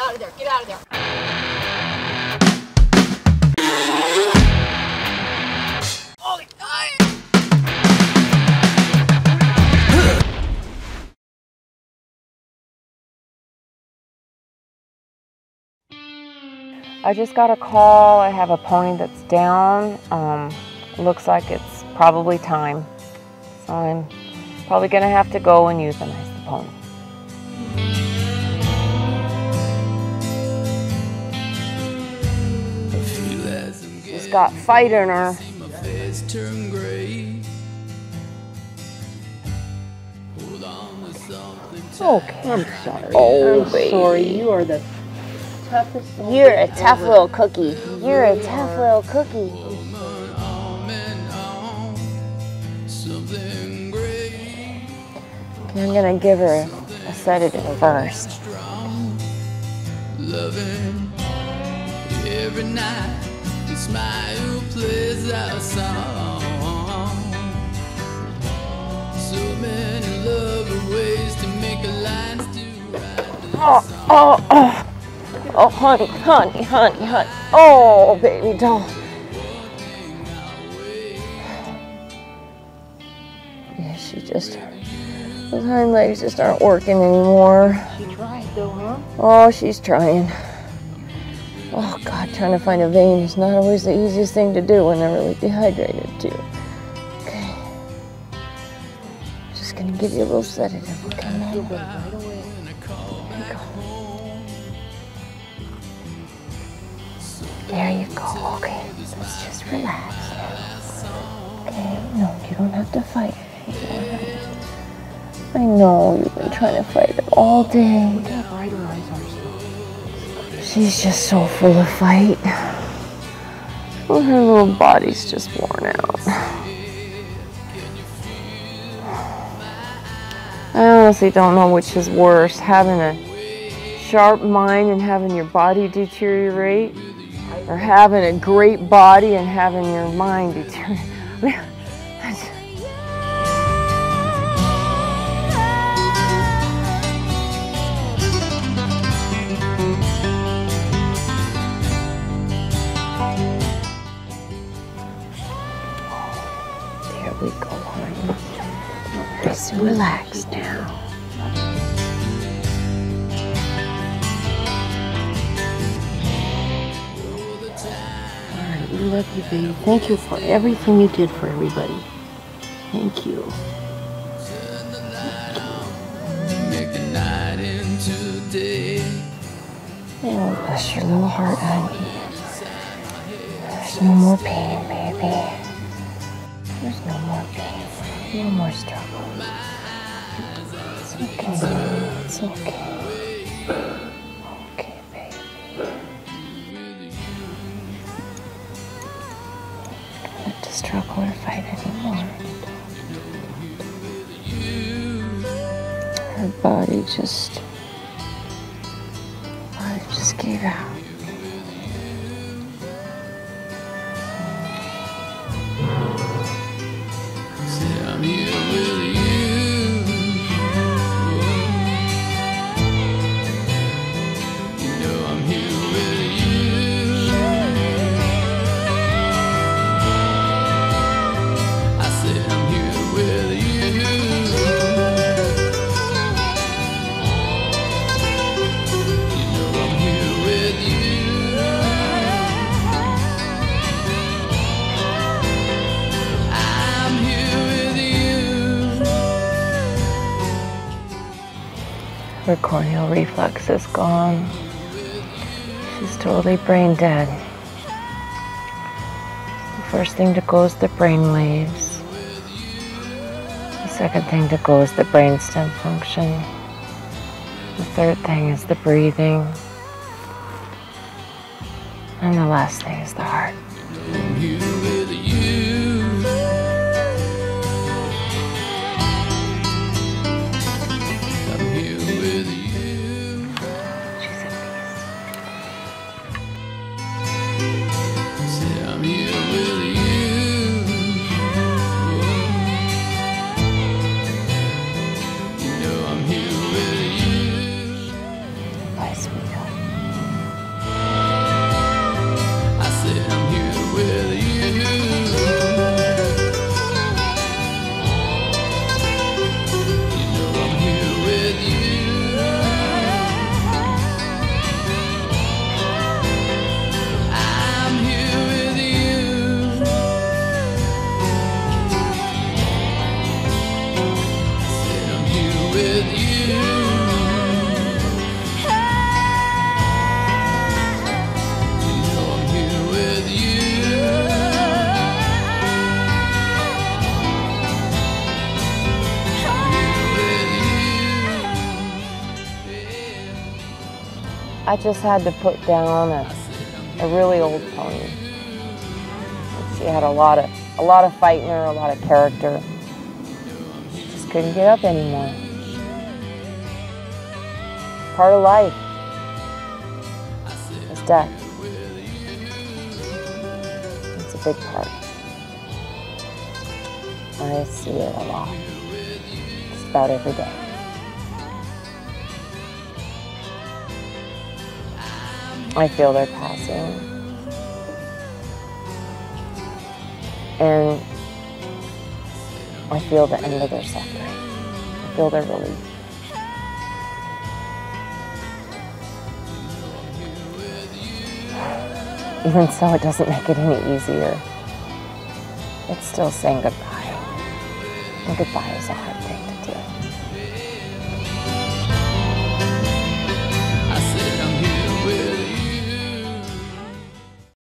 out of there. Get out of there. I just got a call. I have a pony that's down. Looks like it's probably time. So I'm probably gonna have to go and euthanize the pony. She's got fight in her. Okay, I'm sorry. Oh, I'm baby. sorry. You are the toughest. You're a tough little cookie. You're a tough little cookie. Okay, I'm gonna give her a sedative first. Loving every night, the smile plays our song. So many lovely ways to make a line to ride. Oh, honey. Oh, baby doll. Yeah, she just, those hind legs just aren't working anymore. She tried though, huh? Oh, she's trying. Oh God, trying to find a vein is not always the easiest thing to do when they're really dehydrated too. Okay. Just gonna give you a little sedative, okay, man? You'll go right away. There you go. Okay, let's just relax now. Okay, no, you don't have to fight it anymore. I know you've been trying to fight it all day. Look how bright her eyes are. She's just so full of fight. Well, her little body's just worn out. I honestly don't know which is worse, having a sharp mind and having your body deteriorate, or having a great body and having your mind deteriorate. There we go, honey. Nice and relaxed now. We love you, baby. Thank you for everything you did for everybody. Thank you. Make the night into day. Oh, bless your little heart, honey. There's no more pain, baby. There's no more pain. No more struggle. It's okay. It's okay. Okay, baby. You don't have to struggle or fight anymore. Her body just gave out. Say I'm here with you. You know I'm here with you. I said I'm here with you. You know I'm here with you. I'm here with you. Her corneal reflex is gone. She's totally brain dead. The first thing to go is the brain waves. The second thing to go is the brainstem function. The third thing is the breathing. And the last thing is the heart. I'm here with you. I'm here with you. She's at peace. Say I'm here with you. You know I'm here with you. Bye, sweetheart. I just had to put down a really old pony. She had a lot of fight in her, a lot of character. She just couldn't get up anymore. Part of life is death. It's a big part. I see it a lot, just about every day. I feel their passing. And I feel the end of their suffering. I feel their relief. Even so, it doesn't make it any easier. It's still saying goodbye. And goodbye is a hard thing to do.